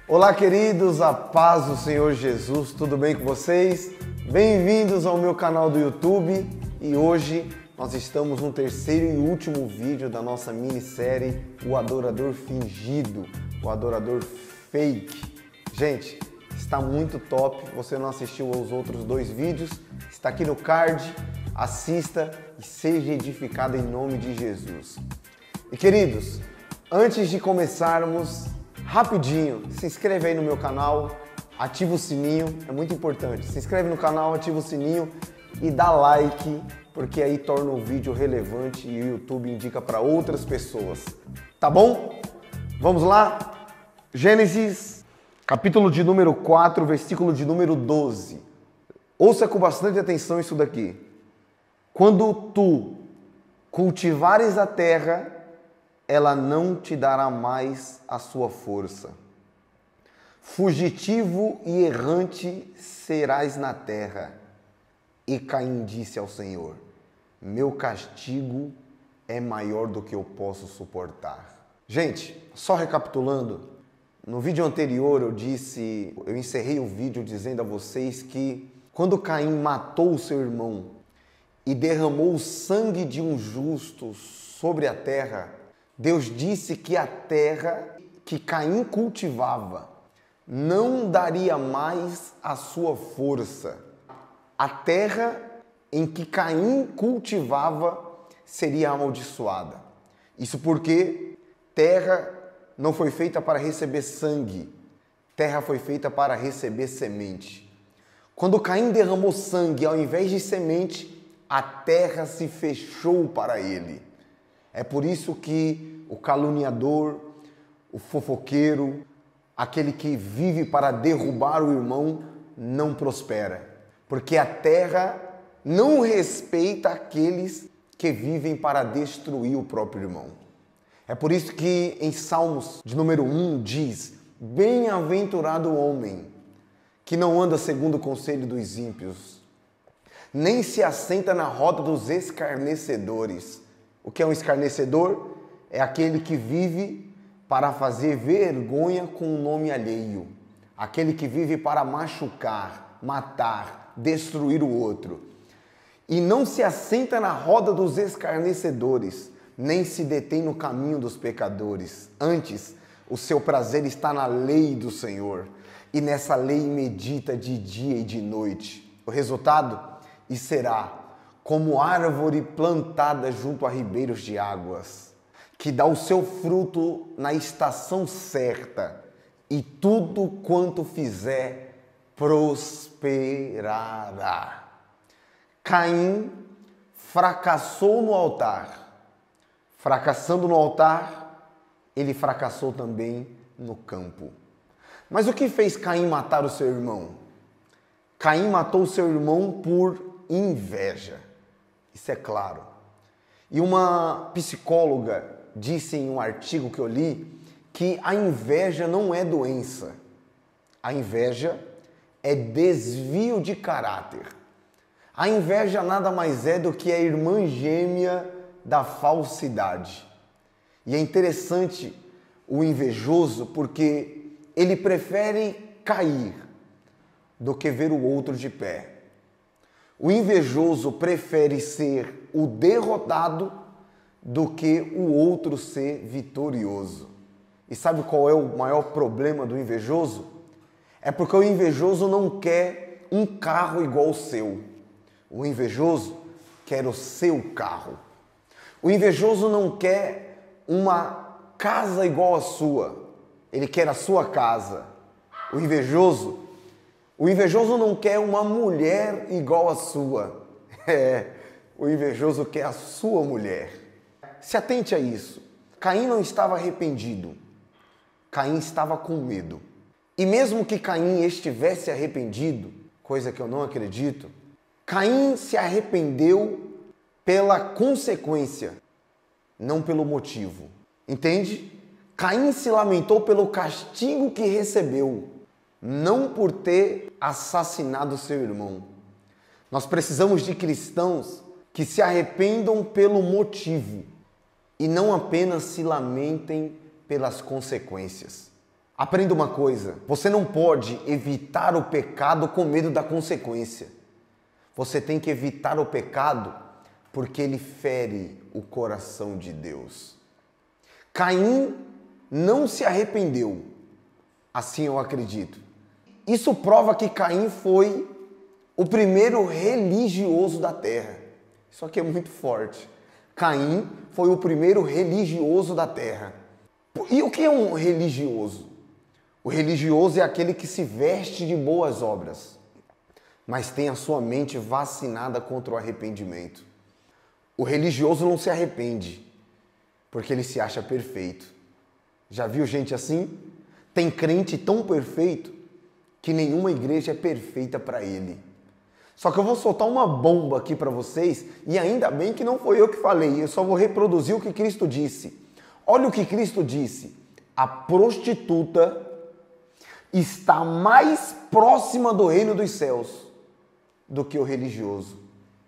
Olá, queridos, a paz do Senhor Jesus, tudo bem com vocês? Bem-vindos ao meu canal do YouTube e hoje nós estamos no terceiro e último vídeo da nossa minissérie O Adorador Fingido, o Adorador Fake. Gente, está muito top, você não assistiu aos outros dois vídeos, está aqui no card, assista e seja edificado em nome de Jesus. E queridos, antes de começarmos, rapidinho, se inscreve aí no meu canal, ativa o sininho, é muito importante. Se inscreve no canal, ativa o sininho e dá like, porque aí torna o vídeo relevante e o YouTube indica para outras pessoas. Tá bom? Vamos lá? Gênesis, capítulo de número 4, versículo de número 12. Ouça com bastante atenção isso daqui. Quando tu cultivares a terra, ela não te dará mais a sua força. Fugitivo e errante serás na terra. E Caim disse ao Senhor: meu castigo é maior do que eu posso suportar. Gente, só recapitulando, no vídeo anterior eu encerrei o vídeo dizendo a vocês que quando Caim matou o seu irmão e derramou o sangue de um justo sobre a terra, Deus disse que a terra que Caim cultivava não daria mais a sua força. A terra em que Caim cultivava seria amaldiçoada. Isso porque terra não foi feita para receber sangue, terra foi feita para receber semente. Quando Caim derramou sangue ao invés de semente, a terra se fechou para ele. É por isso que o caluniador, o fofoqueiro, aquele que vive para derrubar o irmão, não prospera. Porque a terra não respeita aqueles que vivem para destruir o próprio irmão. É por isso que em Salmos de número 1 diz: bem-aventurado o homem que não anda segundo o conselho dos ímpios, nem se assenta na roda dos escarnecedores. O que é um escarnecedor? É aquele que vive para fazer vergonha com o nome alheio. Aquele que vive para machucar, matar, destruir o outro. E não se assenta na roda dos escarnecedores, nem se detém no caminho dos pecadores. Antes, o seu prazer está na lei do Senhor, e nessa lei medita de dia e de noite. O resultado? E será como árvore plantada junto a ribeiros de águas, que dá o seu fruto na estação certa, e tudo quanto fizer prosperará. Caim fracassou no altar. Fracassando no altar, ele fracassou também no campo. Mas o que fez Caim matar o seu irmão? Caim matou o seu irmão por inveja. Isso é claro. E uma psicóloga disse em um artigo que eu li que a inveja não é doença. A inveja é desvio de caráter. A inveja nada mais é do que a irmã gêmea da falsidade. E é interessante o invejoso porque ele prefere cair do que ver o outro de pé. O invejoso prefere ser o derrotado do que o outro ser vitorioso. E sabe qual é o maior problema do invejoso? É porque o invejoso não quer um carro igual ao seu. O invejoso quer o seu carro. O invejoso não quer uma casa igual à sua. Ele quer a sua casa. O invejoso não quer uma mulher igual à sua. O invejoso quer a sua mulher. Se atente a isso. Caim não estava arrependido. Caim estava com medo. E mesmo que Caim estivesse arrependido, coisa que eu não acredito, Caim se arrependeu pela consequência, não pelo motivo. Entende? Caim se lamentou pelo castigo que recebeu, não por ter assassinado seu irmão. Nós precisamos de cristãos que se arrependam pelo motivo e não apenas se lamentem pelas consequências. Aprenda uma coisa, você não pode evitar o pecado com medo da consequência. Você tem que evitar o pecado porque ele fere o coração de Deus. Caim não se arrependeu, assim eu acredito. Isso prova que Caim foi o primeiro religioso da terra. Isso aqui é muito forte. Caim foi o primeiro religioso da terra. E o que é um religioso? O religioso é aquele que se veste de boas obras, mas tem a sua mente vacinada contra o arrependimento. O religioso não se arrepende, porque ele se acha perfeito. Já viu gente assim? Tem crente tão perfeito que nenhuma igreja é perfeita para ele. Só que eu vou soltar uma bomba aqui para vocês, e ainda bem que não foi eu que falei, eu só vou reproduzir o que Cristo disse. Olha o que Cristo disse: a prostituta está mais próxima do reino dos céus do que o religioso.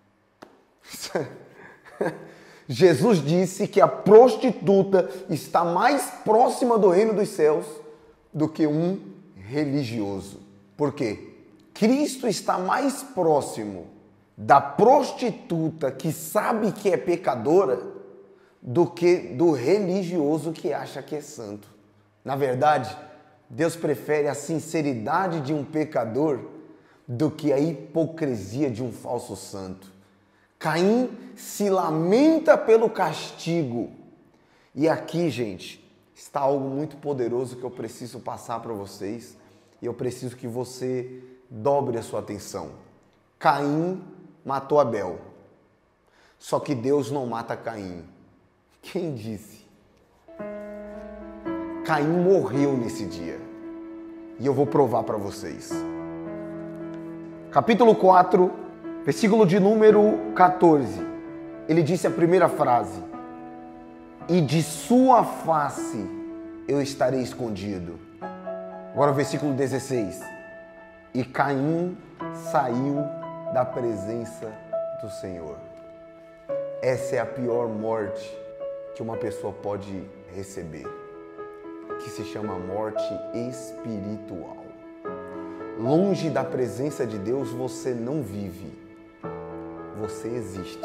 Jesus disse que a prostituta está mais próxima do reino dos céus do que um religioso. Por quê? Cristo está mais próximo da prostituta que sabe que é pecadora do que do religioso que acha que é santo. Na verdade, Deus prefere a sinceridade de um pecador do que a hipocrisia de um falso santo. Caim se lamenta pelo castigo. E aqui, gente, está algo muito poderoso que eu preciso passar para vocês. E eu preciso que você dobre a sua atenção. Caim matou Abel. Só que Deus não mata Caim. Quem disse? Caim morreu nesse dia. E eu vou provar para vocês. Capítulo 4, versículo de número 14. Ele disse a primeira frase: e de sua face eu estarei escondido. Agora o versículo 16. E Caim saiu da presença do Senhor. Essa é a pior morte que uma pessoa pode receber, que se chama morte espiritual. Longe da presença de Deus você não vive, você existe.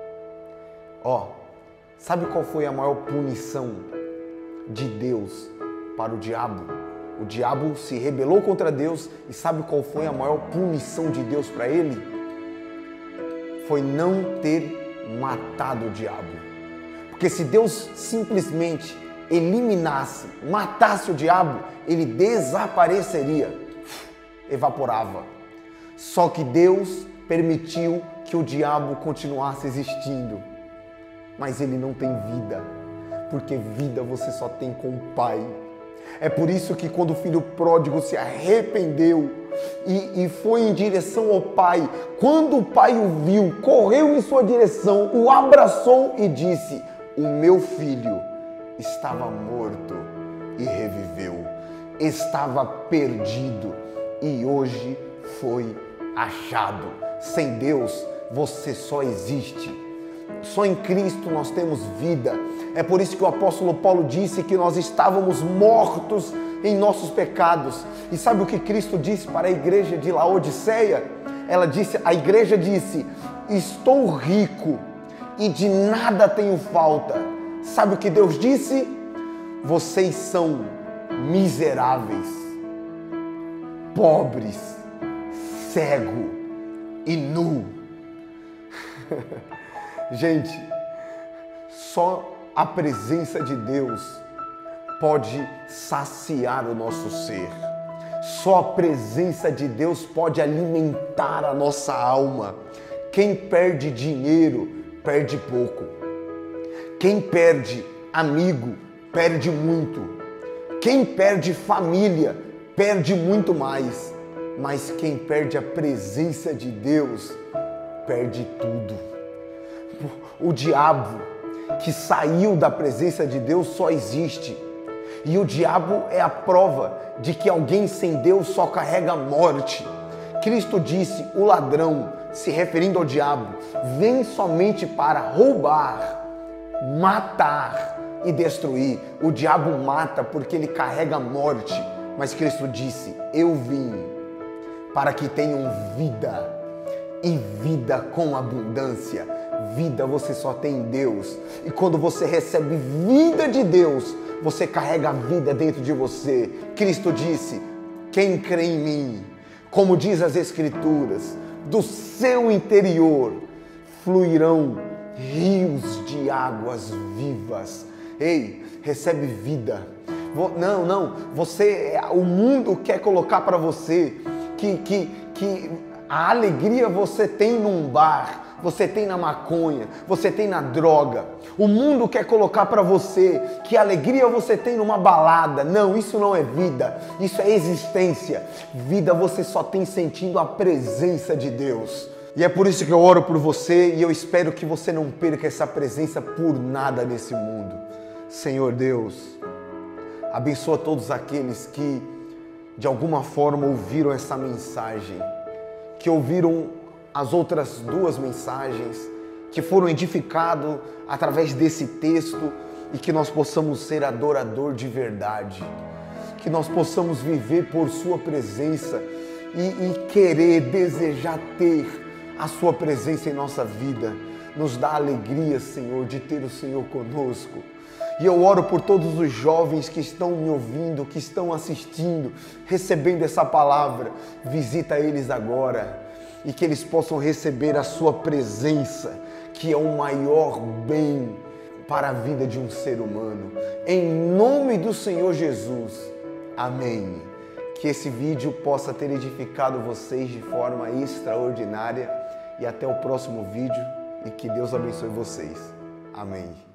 Sabe qual foi a maior punição de Deus para o diabo? O diabo se rebelou contra Deus e sabe qual foi a maior punição de Deus para ele? Foi não ter matado o diabo. Porque se Deus simplesmente eliminasse, matasse o diabo, ele desapareceria, evaporava. Só que Deus permitiu que o diabo continuasse existindo. Mas ele não tem vida, porque vida você só tem com o Pai. É por isso que quando o filho pródigo se arrependeu e foi em direção ao pai, quando o pai o viu, correu em sua direção, o abraçou e disse: o meu filho estava morto e reviveu, estava perdido e hoje foi achado. Sem Deus você só existe. Só em Cristo nós temos vida. É por isso que o apóstolo Paulo disse que nós estávamos mortos em nossos pecados. E sabe o que Cristo disse para a igreja de Laodiceia? A igreja disse: estou rico e de nada tenho falta. Sabe o que Deus disse? Vocês são miseráveis, pobres, cego e nu. Gente, só a presença de Deus pode saciar o nosso ser. Só a presença de Deus pode alimentar a nossa alma. Quem perde dinheiro, perde pouco. Quem perde amigo, perde muito. Quem perde família, perde muito mais. Mas quem perde a presença de Deus, perde tudo. O diabo que saiu da presença de Deus só existe. E o diabo é a prova de que alguém sem Deus só carrega morte. Cristo disse: o ladrão, se referindo ao diabo, vem somente para roubar, matar e destruir. O diabo mata porque ele carrega morte. Mas Cristo disse: eu vim para que tenham vida e vida com abundância. Vida você só tem em Deus. E quando você recebe vida de Deus, você carrega a vida dentro de você. Cristo disse: quem crê em mim, como diz as Escrituras, do seu interior fluirão rios de águas vivas. Ei, recebe vida. Não, o mundo quer colocar para você que a alegria você tem num bar, você tem na maconha, você tem na droga. O mundo quer colocar para você que a alegria você tem numa balada. Não, isso não é vida, isso é existência. Vida você só tem sentindo a presença de Deus. E é por isso que eu oro por você e eu espero que você não perca essa presença por nada nesse mundo. Senhor Deus, abençoa todos aqueles que de alguma forma ouviram essa mensagem, que ouviram as outras duas mensagens, que foram edificados através desse texto e que nós possamos ser adorador de verdade, que nós possamos viver por Sua presença e querer, desejar ter a Sua presença em nossa vida. Nos dá alegria, Senhor, de ter o Senhor conosco. E eu oro por todos os jovens que estão me ouvindo, que estão assistindo, recebendo essa palavra. Visita eles agora e que eles possam receber a Sua presença, que é o maior bem para a vida de um ser humano. Em nome do Senhor Jesus. Amém. Que esse vídeo possa ter edificado vocês de forma extraordinária. E até o próximo vídeo e que Deus abençoe vocês. Amém.